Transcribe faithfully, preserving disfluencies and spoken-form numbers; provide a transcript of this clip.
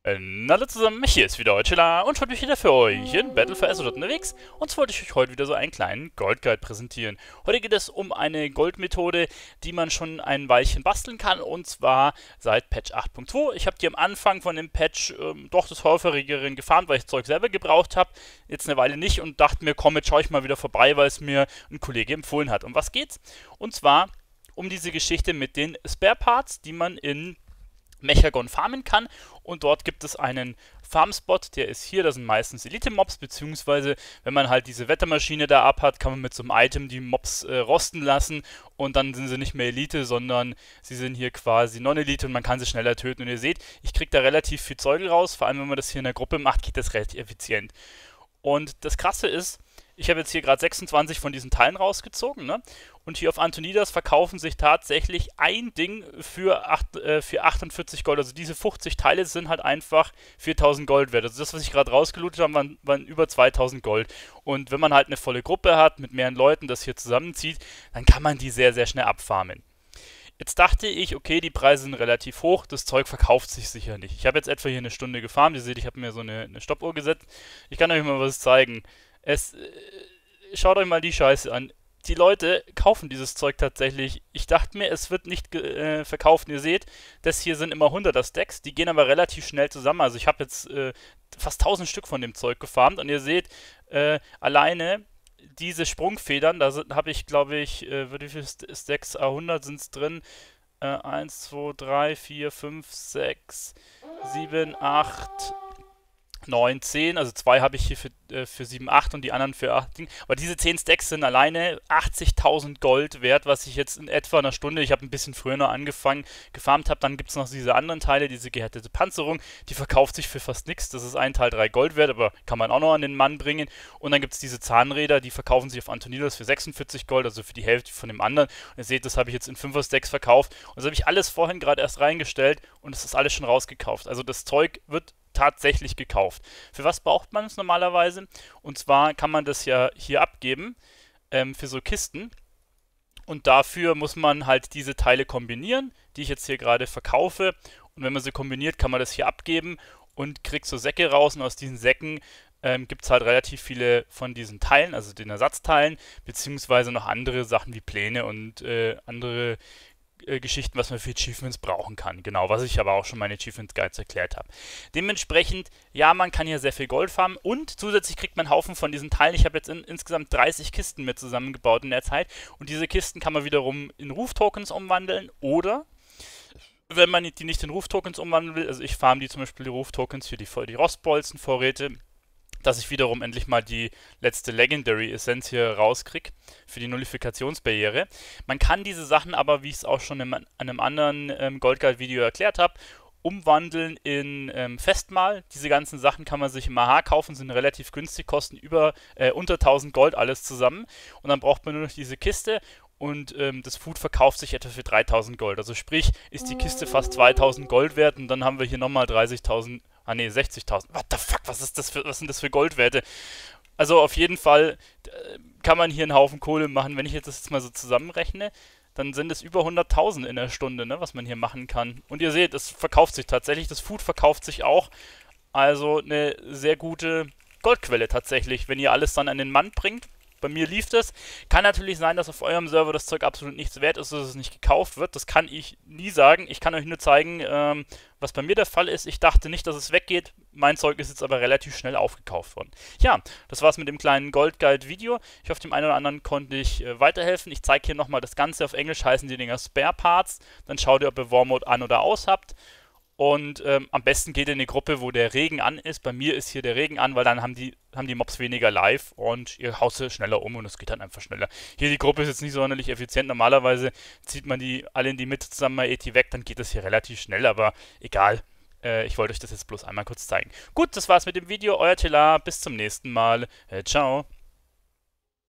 Äh, Hallo zusammen, hier ist wieder Eutela und heute bin ich wieder für euch in Battle for Azeroth unterwegs. Und zwar wollte ich euch heute wieder so einen kleinen Goldguide präsentieren. Heute geht es um eine Goldmethode, die man schon ein Weilchen basteln kann, und zwar seit Patch acht Punkt zwei. Ich habe die am Anfang von dem Patch ähm, doch des häufigeren gefarmt, weil ich das Zeug selber gebraucht habe. Jetzt eine Weile nicht und dachte mir, komm, jetzt schaue ich mal wieder vorbei, weil es mir ein Kollege empfohlen hat. Um was geht's? Und zwar um diese Geschichte mit den Spare Parts, die man in Mechagon farmen kann, und dort gibt es einen Farmspot, der ist hier, das sind meistens Elite-Mobs, beziehungsweise wenn man halt diese Wettermaschine da ab hat, kann man mit so einem Item die Mobs äh, rosten lassen und dann sind sie nicht mehr Elite, sondern sie sind hier quasi Non-Elite und man kann sie schneller töten. Und ihr seht, ich kriege da relativ viel Zeug raus, vor allem wenn man das hier in der Gruppe macht, geht das relativ effizient. Und das Krasse ist, ich habe jetzt hier gerade sechsundzwanzig von diesen Teilen rausgezogen, ne? Und hier auf Antonidas verkaufen sich tatsächlich ein Ding für, acht, äh, für achtundvierzig Gold. Also diese fünfzig Teile sind halt einfach viertausend Gold wert. Also das, was ich gerade rausgelootet habe, waren, waren über zweitausend Gold. Und wenn man halt eine volle Gruppe hat, mit mehreren Leuten das hier zusammenzieht, dann kann man die sehr, sehr schnell abfarmen. Jetzt dachte ich, okay, die Preise sind relativ hoch, das Zeug verkauft sich sicher nicht. Ich habe jetzt etwa hier eine Stunde gefarmt, ihr seht, ich habe mir so eine, eine Stoppuhr gesetzt. Ich kann euch mal was zeigen. Es, äh, schaut euch mal die Scheiße an. Die Leute kaufen dieses Zeug tatsächlich. Ich dachte mir, es wird nicht äh, verkauft. Ihr seht, das hier sind immer hunderter Stacks, die gehen aber relativ schnell zusammen. Also ich habe jetzt äh, fast tausend Stück von dem Zeug gefarmt und ihr seht, äh, alleine diese Sprungfedern, da habe ich, glaube ich, äh, wie viele Stacks, hundert sind es drin. Äh, eins, zwei, drei, vier, fünf, sechs, sieben, acht, neun, zehn, also zwei habe ich hier für, äh, für sieben, acht und die anderen für acht. Aber diese zehn Stacks sind alleine achtzigtausend Gold wert, was ich jetzt in etwa einer Stunde, ich habe ein bisschen früher noch angefangen, gefarmt habe. Dann gibt es noch diese anderen Teile, diese gehärtete Panzerung, die verkauft sich für fast nichts. Das ist ein Teil drei Gold wert, aber kann man auch noch an den Mann bringen. Und dann gibt es diese Zahnräder, die verkaufen sich auf Antonidas für sechsundvierzig Gold, also für die Hälfte von dem anderen. Und ihr seht, das habe ich jetzt in fünfer Stacks verkauft. Und das habe ich alles vorhin gerade erst reingestellt und es ist alles schon rausgekauft. Also das Zeug wird tatsächlich gekauft. Für was braucht man es normalerweise? Und zwar kann man das ja hier abgeben ähm, für so Kisten. Und dafür muss man halt diese Teile kombinieren, die ich jetzt hier gerade verkaufe. Und wenn man sie kombiniert, kann man das hier abgeben und kriegt so Säcke raus. Und aus diesen Säcken ähm, gibt es halt relativ viele von diesen Teilen, also den Ersatzteilen, beziehungsweise noch andere Sachen wie Pläne und äh, andere Geschichten, was man für Achievements brauchen kann. Genau, was ich aber auch schon meine Achievements Guides erklärt habe. Dementsprechend, ja, man kann hier sehr viel Gold farmen und zusätzlich kriegt man einen Haufen von diesen Teilen. Ich habe jetzt in, insgesamt dreißig Kisten mit zusammengebaut in der Zeit und diese Kisten kann man wiederum in Ruf-Tokens umwandeln oder, wenn man die nicht in Ruf-Tokens umwandeln will, also ich farm die zum Beispiel die Ruf-Tokens für die, für die Rostbolzen-Vorräte, dass ich wiederum endlich mal die letzte Legendary Essenz hier rauskriege für die Nullifikationsbarriere. Man kann diese Sachen aber, wie ich es auch schon in einem anderen ähm, Goldguide-Video erklärt habe, umwandeln in ähm, Festmahl. Diese ganzen Sachen kann man sich im A H kaufen, sind relativ günstig, kosten über äh, unter tausend Gold alles zusammen. Und dann braucht man nur noch diese Kiste. Und ähm, das Food verkauft sich etwa für dreitausend Gold. Also sprich, ist die Kiste fast zweitausend Gold wert und dann haben wir hier nochmal dreißigtausend, ah ne, sechzigtausend. What the fuck, was ist das für, was sind das für Goldwerte? Also auf jeden Fall äh, kann man hier einen Haufen Kohle machen. Wenn ich jetzt das jetzt mal so zusammenrechne, dann sind es über hunderttausend in der Stunde, ne, was man hier machen kann. Und ihr seht, es verkauft sich tatsächlich, das Food verkauft sich auch. Also eine sehr gute Goldquelle tatsächlich, wenn ihr alles dann an den Mann bringt. Bei mir lief das. Kann natürlich sein, dass auf eurem Server das Zeug absolut nichts wert ist, dass es nicht gekauft wird. Das kann ich nie sagen. Ich kann euch nur zeigen, ähm, was bei mir der Fall ist. Ich dachte nicht, dass es weggeht. Mein Zeug ist jetzt aber relativ schnell aufgekauft worden. Ja, das war's mit dem kleinen Gold-Guide-Video. Ich hoffe, dem einen oder anderen konnte ich äh, weiterhelfen. Ich zeige hier nochmal das Ganze. Auf Englisch heißen die Dinger Spare Parts. Dann schaut ihr, ob ihr War Mode an oder aus habt. Und ähm, am besten geht ihr in eine Gruppe, wo der Regen an ist. Bei mir ist hier der Regen an, weil dann haben die, haben die Mobs weniger live und ihr haut sie schneller um und es geht dann einfach schneller. Hier die Gruppe ist jetzt nicht sonderlich effizient. Normalerweise zieht man die alle in die Mitte zusammen, mal et weg, dann geht das hier relativ schnell, aber egal. Äh, ich wollte euch das jetzt bloß einmal kurz zeigen. Gut, das war's mit dem Video. Euer Tela, bis zum nächsten Mal. Äh, ciao.